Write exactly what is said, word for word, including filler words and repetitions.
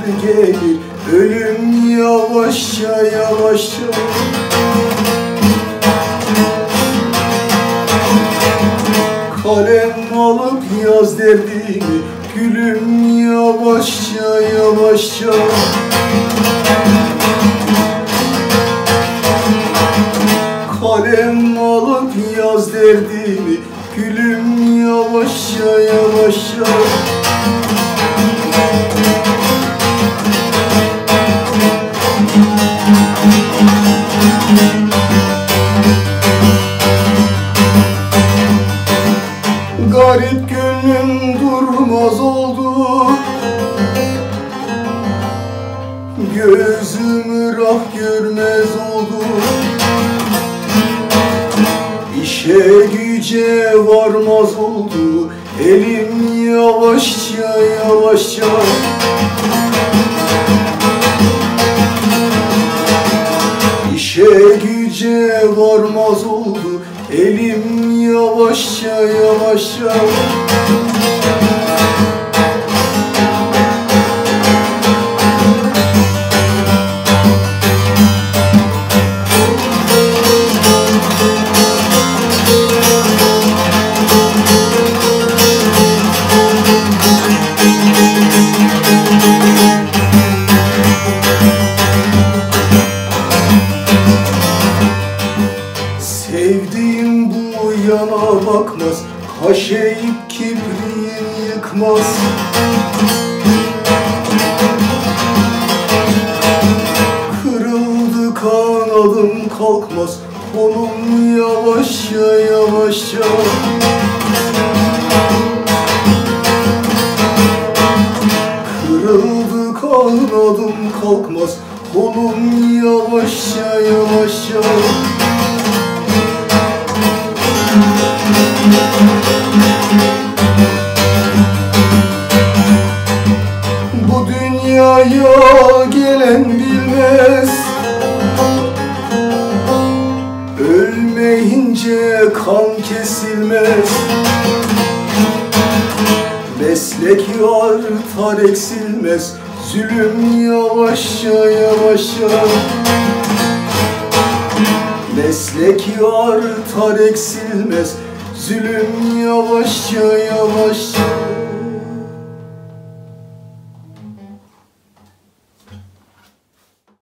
gelir, ölüm yavaşça yavaşça. Kalem alıp yaz derdimi, gülüm yavaşça yavaşça. Kalem alıp yaz derdimi, gülüm yavaşça yavaşça. Garip gönlüm durmaz oldu, gözüm rah görmez oldu. İşe güce varmaz oldu, elim yavaşça yavaşça. İşe güce varmaz oldu, elim yavaşça yavaşça. Sevdiğim bu yana bakmaz, kaş eğip kibriğim yıkmaz. Kırıldı kanadım kalkmaz, kolum yavaşça yavaşça. Kırıldı kanadım kalkmaz, kolum yavaşça yavaşça. Bu dünyaya gelen bilmez, ölmeyince kan kesilmez. Meslek artar eksilmez, zulüm yavaşça yavaşça. Meslek artar eksilmez, zulüm yavaşça yavaşça.